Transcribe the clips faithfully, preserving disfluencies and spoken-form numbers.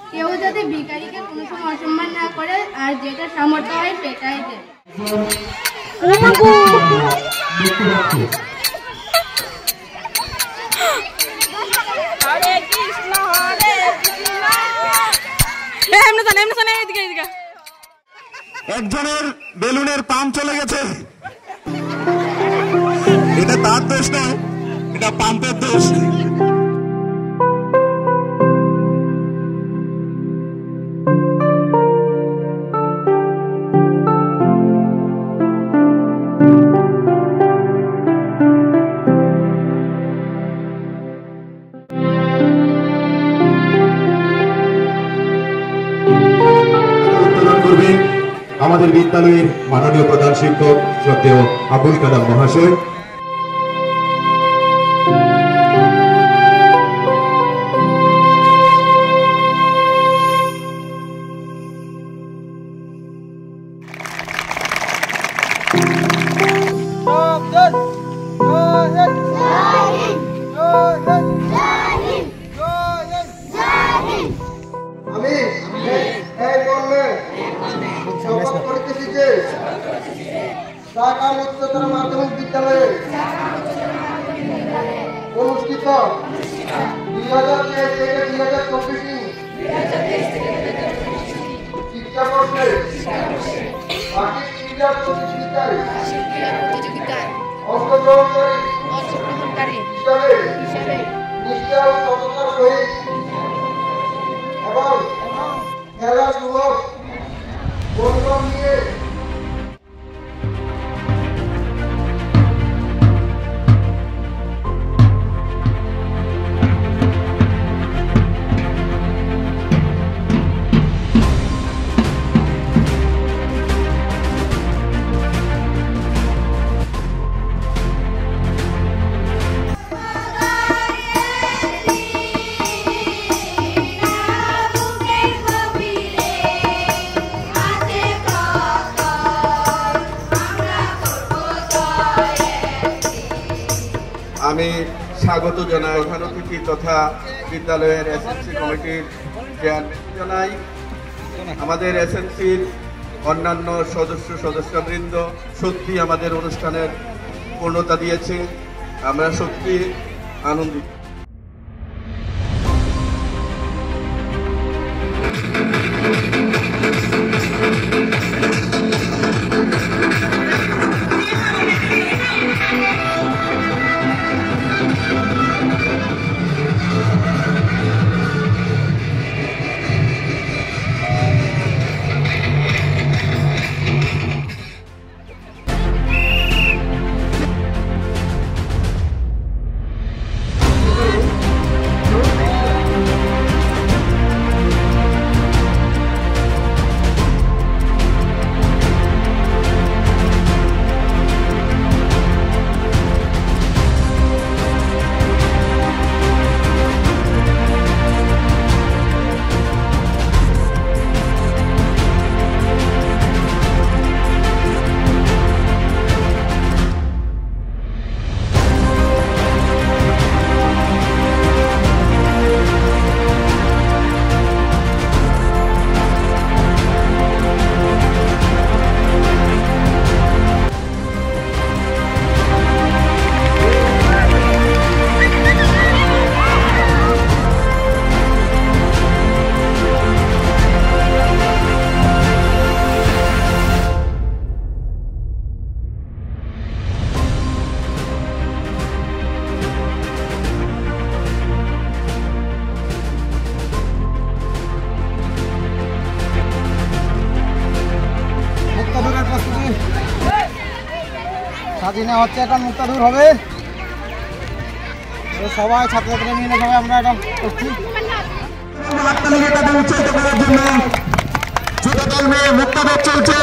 কেউ যাতে ভিখারিকে কোনো সময় অসম্মান না করে, আর যেটা সামর্থ্য হয় সেটাই দেয়। একজনের বেলুনের পাম্প চলে গেছে, এটা তার দোষ নয়, এটা পাম্পের দোষ। আমাদের বিদ্যালয়ের মাননীয় প্রধান শিক্ষক শ্রদ্ধেয় আবুল কালাম মহাশয়। উচ্চতর মাধ্যমিক বিদ্যালয়ে অনুষ্ঠিত দুই হাজার তেইশ থেকে দুই হাজার চব্বিশ শিক্ষাবর্ষে বার্ষিক ক্রীড়া প্রতিযোগিতায় অংশগ্রহণকারী হিসাবে নিষ্ঠা ও সততার সহিত এবং খেলাধুলোর মনোভাব নিয়ে আমি স্বাগত জানাই প্রধান অতিথি তথা বিদ্যালয়ের এসএনসি কমিটির চেয়ারম্যান জানাই, আমাদের এসএনসির অন্যান্য সদস্য সদস্যবৃন্দ সত্যি আমাদের অনুষ্ঠানের পূর্ণতা দিয়েছে, আমরা সত্যি আনন্দিত। স্বাধীনে হচ্ছে এখন মুক্তাদুর হবে, সবাই ছাত্রছাত্রী মিলে সবাই আমরা এটা করছি। উৎসাহিত করার জন্য মুক্তাদুর চলছে।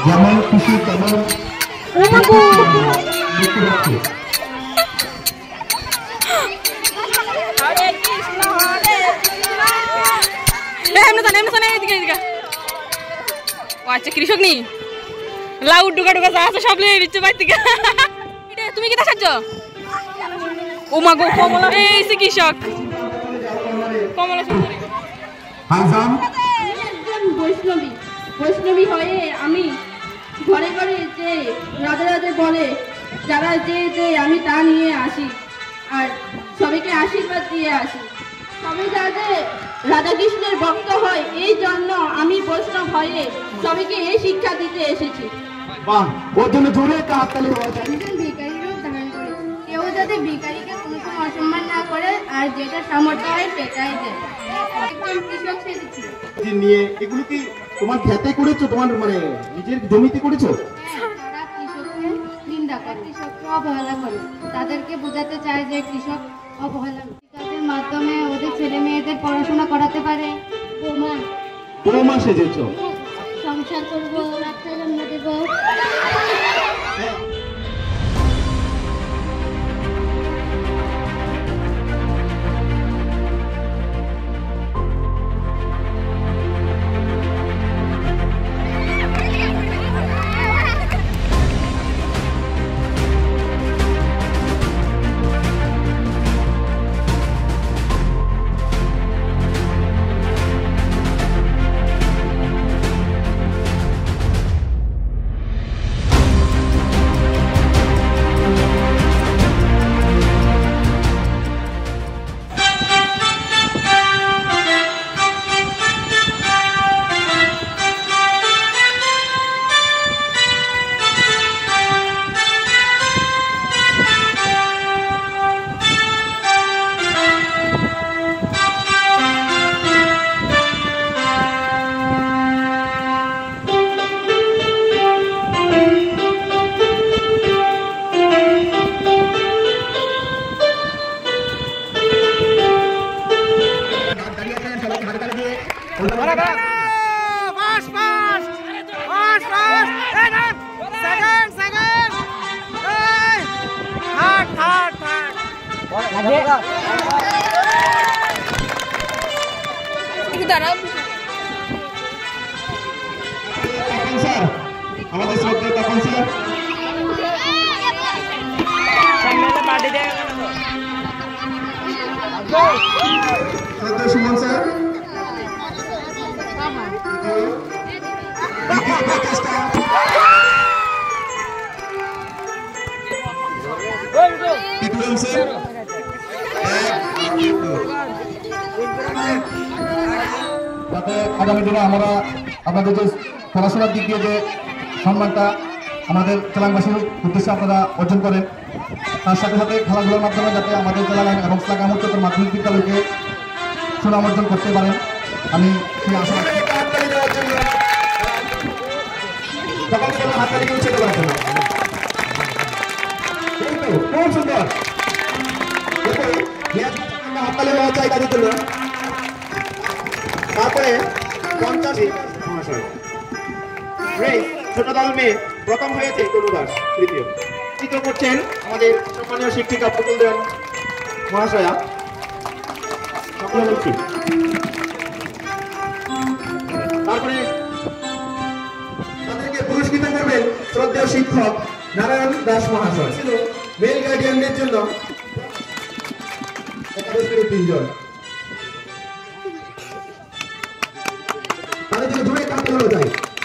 যেমন খুশি তেমন দেখতে পাচ্ছি। আচ্ছা কৃষক নি লাউ ডুকা ডুকা যা আছে সব লিয়ে দিচ্ছে বাইর থেকে। তুমি কি দেখাচ্ছ? ও মা গো কমলা, এই সে কৃষক কমলা সুন্দরী। হাসান একজন বৈষ্ণবী বৈষ্ণবী হয়ে আমি ঘরে ঘরে যে রাধে রাধে বলে যারা যে যে আমি তা নিয়ে আসি আর সবাইকে আশীর্বাদ দিয়ে আসি। সবাই যাতে রাধাকৃষ্ণের ভক্ত হয় এই জন্য আমি বৈষ্ণব হয়ে সবাইকে এই শিক্ষা দিতে এসেছি। বাহ, ওর জন্য জোরে একটা হাততালি হওয়া চাই। একজন ভিখারির রূপ ধারণ করে কেউ যাতে ভিখারিকে কোনো সময় অসম্মান না করে আর যেটা সামর্থ্য হয় সেটাই দেয়। একজন কৃষক সেজেছি। নিয়ে এগুলো কি তোমার খেতে করেছো, তোমার মানে নিজের জমিতে করেছো? তারা কৃষককে নিন্দা করে, কৃষককে অবহেলা করে, তাদেরকে বোঝাতে চায় যে কৃষক অবহেলা কৃষকের মাধ্যমে ওদের ছেলে মেয়েদের পড়াশোনা করাতে পারে। বৌমা বৌমা সেজেছো। সংসার করবো, বাচ্চা জন্ম দেবো। আমাদের শ্রদ্ধা তখন স্যার শ্রদ্ধা সুমন স্যার যাতে আগামী দিনে আমরা আপনাদের যে পড়াশোনার দিক দিয়ে যে সম্মানটা আমাদের জেলাবাসীর উদ্দেশ্যে আপনারা অর্জন করেন, তার সাথে সাথে খেলাধুলার মাধ্যমে যাতে আমাদের জেলা এবং এলাকা উচ্চতর মাধ্যমিক বিদ্যালয়কে সুনাম অর্জন করতে পারেন, আমি সেই আশা রাখি। খুব সুন্দর হাততালি হওয়া চাই তাদের জন্য। তারপরে পঞ্চাশ ছোট দল মেয়ে প্রথম হয়েছে তনু দাস, তৃতীয় তৃতীয় করছেন আমাদের সম্মানীয় শিক্ষিকা পুতুল দেওয়ান মহাশয়া। সকলে বলছি। তারপরে তাদেরকে পুরস্কৃত করবেন শ্রদ্ধেয় শিক্ষক নারায়ণ দাস মহাশয়। ছিল মেল গার্ডিয়ানদের জন্য তিনজন, তাদের জন্য জোরে কাঁপতে হলো যায়।